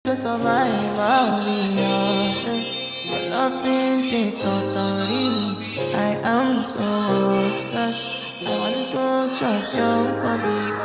to survive, I'll be honest. Your loving it totally. I am so obsessed. I wanna go chop your body.